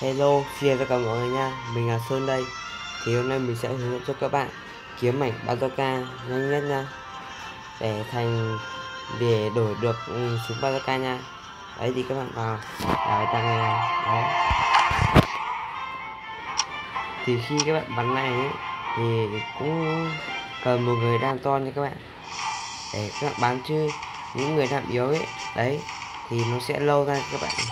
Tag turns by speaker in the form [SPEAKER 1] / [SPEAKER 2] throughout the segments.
[SPEAKER 1] Hello, xin chào tất cả mọi người nha, mình là Sơn đây. Thì hôm nay mình sẽ hướng dẫn cho các bạn kiếm mảnh bazooka nhanh nhất nha, để đổi được súng bazooka nha. Đấy thì các bạn vào cái tàng này. Đấy. Thì khi các bạn bắn này ấy, thì cũng cần một người đam to nha các bạn, để các bạn bắn, chứ những người đam yếu ấy, đấy thì nó sẽ lâu ra các bạn.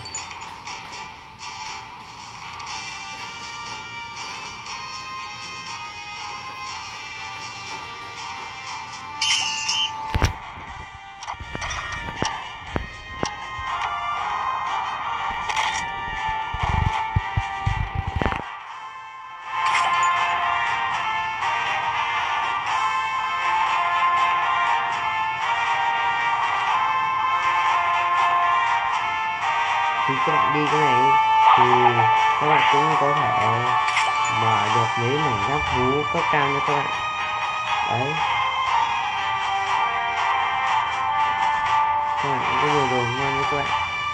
[SPEAKER 1] Khi các bạn đi cái này thì các bạn cũng có thể mở được mấy mảnh giáp thú cấp cao nha các bạn. Đấy, các bạn cũng có nhiều đồ ngon nha các bạn.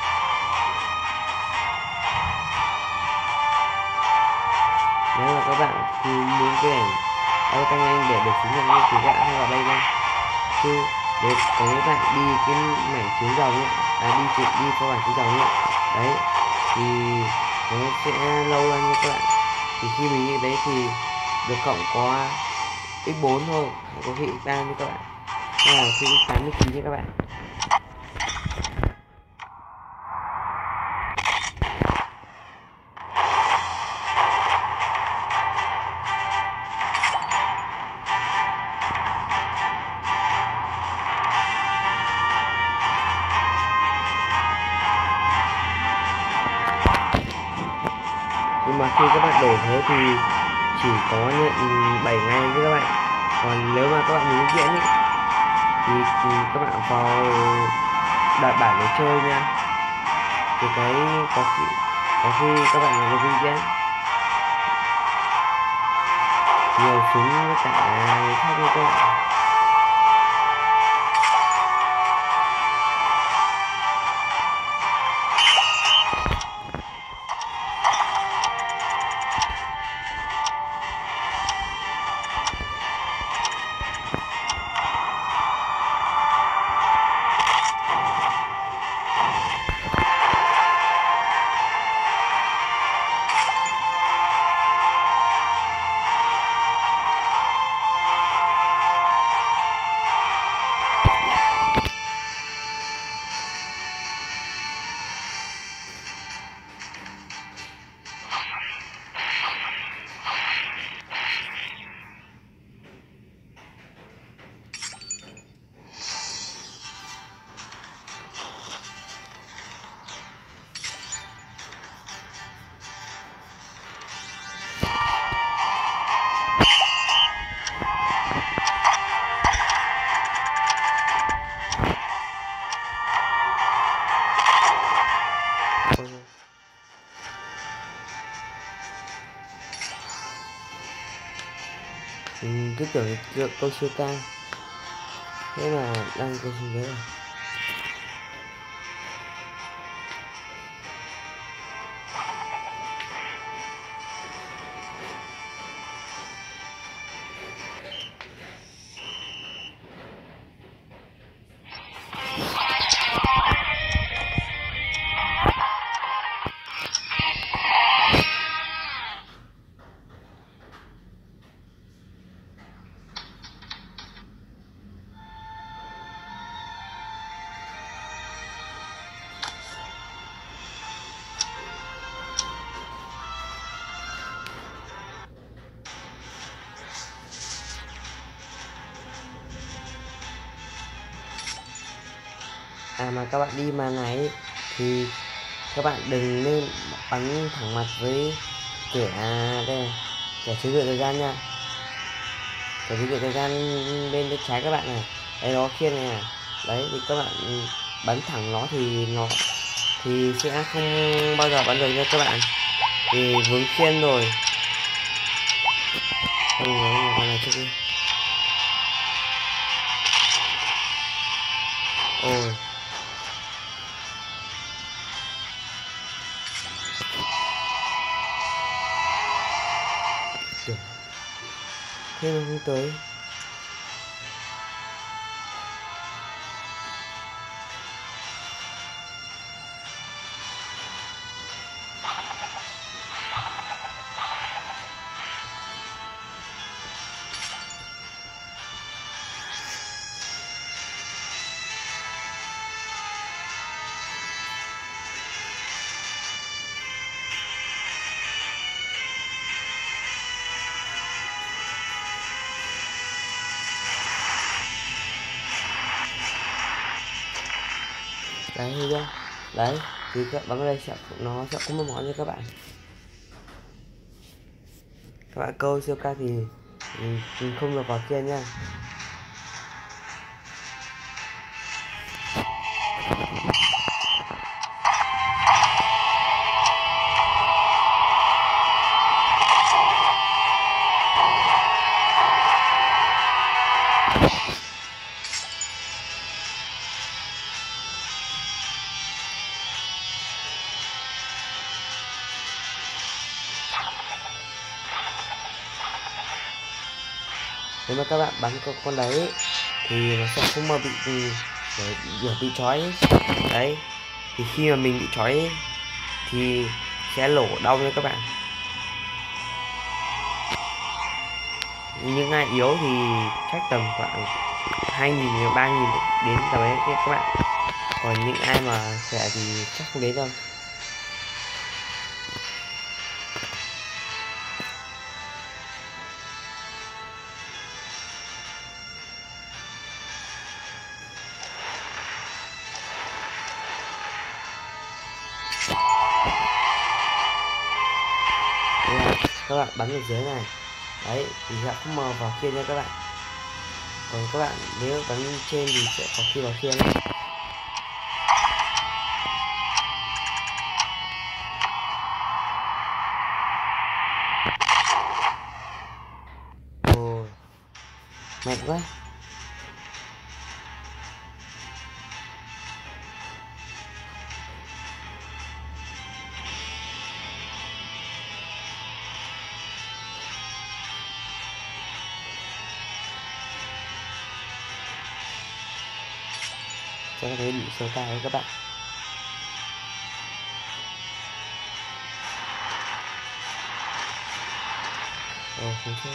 [SPEAKER 1] Nếu mà các bạn muốn cái ảnh tăng nhanh để được chứng nhận nhanh thì các bạn hãy vào đây nha. Chứ để có mấy bạn đi cái mảnh chiếu dòng ấy, đi qua bản chiếu dòng ấy, đấy thì nó sẽ lâu ra nha các bạn. Thì khi mình như đấy thì được cộng có x4 thôi, không có khi x3 nha các bạn. Đây là khi x89 nha các bạn. Nhưng mà khi các bạn đổi thế thì chỉ có nhận 7 ngày thôi các bạn. Còn nếu mà các bạn muốn diễn ấy, thì các bạn vào đặt bản để chơi nha. Thì cái có khi các bạn là viên diễn nhiều súng với cả khác như các bạn. Cứ tưởng câu siêu cao, thế mà đang câu siêu đấy. Mà các bạn đi màn này thì các bạn đừng nên bắn thẳng mặt với kẻ đây này, kẻ chứa thời gian nha. Kẻ chứa thời gian bên bên trái các bạn này, đấy nó khiên này. Đấy thì các bạn bắn thẳng nó thì sẽ không bao giờ bắn được nha các bạn, vì vướng khiên rồi. Không ngờ con này trước đi. Ôi, thế mà không tới. Đấy thấy chưa, đấy thì các bấm vào đây nó sẽ có một món cho các bạn. Các bạn câu siêu cao thì không được vào kia nha. Nếu mà các bạn bắn con đấy thì nó sẽ không mà bị trói ấy. Đấy thì khi mà mình bị trói ấy, thì sẽ lổ đau nha các bạn. Những ai yếu thì chắc tầm khoảng 2.000 đến 3.000 đến tầm ấy các bạn. Còn những ai mà khỏe thì chắc không đến đâu. Các bạn bắn ở dưới này đấy thì sẽ không mờ vào kia nha các bạn. Còn các bạn nếu bắn trên thì sẽ có khi vào kia nhé. Ồ, mạnh quá. Cho thấy bị số cao đấy các bạn. Ồ, không chơi.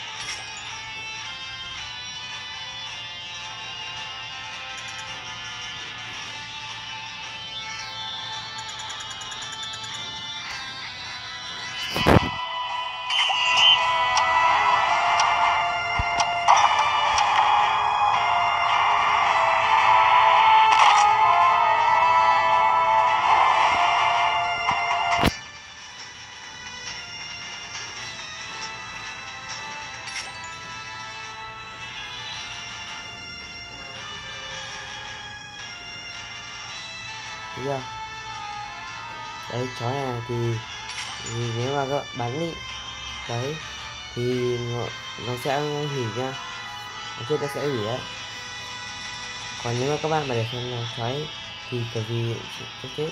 [SPEAKER 1] Thấy chưa? Đấy chó này thì nếu mà các bạn bắn đi đấy thì nó sẽ hủy nha, ở trên nó sẽ hủy đấy. Còn nếu mà các bạn mà để xem nó cháy thì kiểu gì sẽ chết.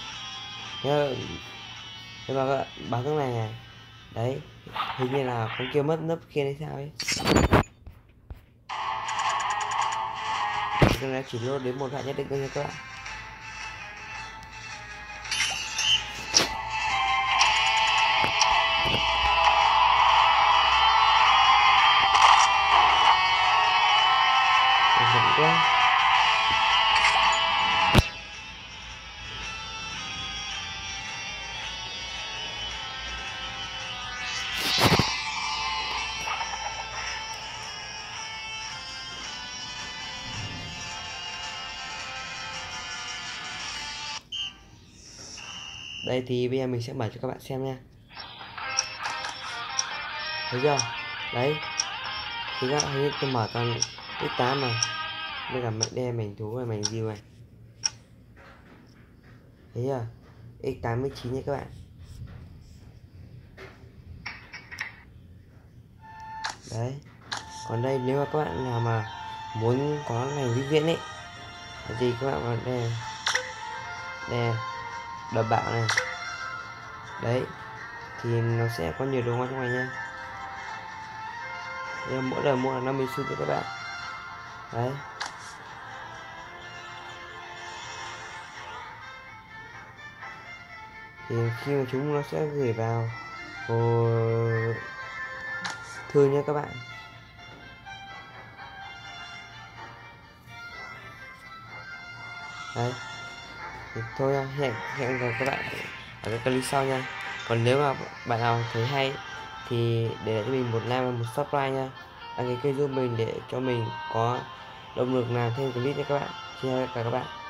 [SPEAKER 1] Nhưng mà các bạn bắn cái này đấy hình như là con kia mất nấp kia hay sao ấy. Cái này chỉ lô đến một loại nhất định thôi nha các bạn. Quá. Đây thì bây giờ mình sẽ mở cho các bạn xem nha. Thấy chưa? Đấy thì các bạn tôi mở toàn x8 mà với cả mệnh đen mảnh thú và mảnh diều này. Thấy chưa? X89 nha các bạn. Đấy. Còn đây nếu mà các bạn nào mà muốn có ngành vĩnh viễn ấy thì các bạn vào đây đây đập bạo này. Đấy thì nó sẽ có nhiều đồ ngon trong này nha. Nhưng mỗi lần mua là 50 xu cho các bạn. Đấy. Thì khi mà chúng nó sẽ gửi vào hồ thư nha các bạn. Đấy. Thì thôi hẹn gặp các bạn ở các clip sau nha. Còn nếu mà bạn nào thấy hay thì để lại cho mình một like và một subscribe nha, đăng ký kênh giúp mình để cho mình có động lực làm thêm clip nha các bạn. Xin chào các bạn.